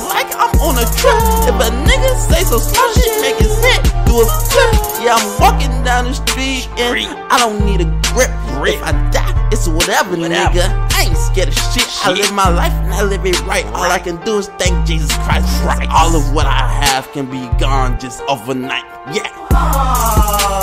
feel like I'm on a trip. If a nigga say some smart shit, make his head do a flip. Yeah, I'm walking down the street and I don't need a grip. If I die, it's whatever, nigga. I ain't scared of shit. I live my life and I live it right. All I can do is thank Jesus Christ. All of what I have can be gone just overnight. Yeah.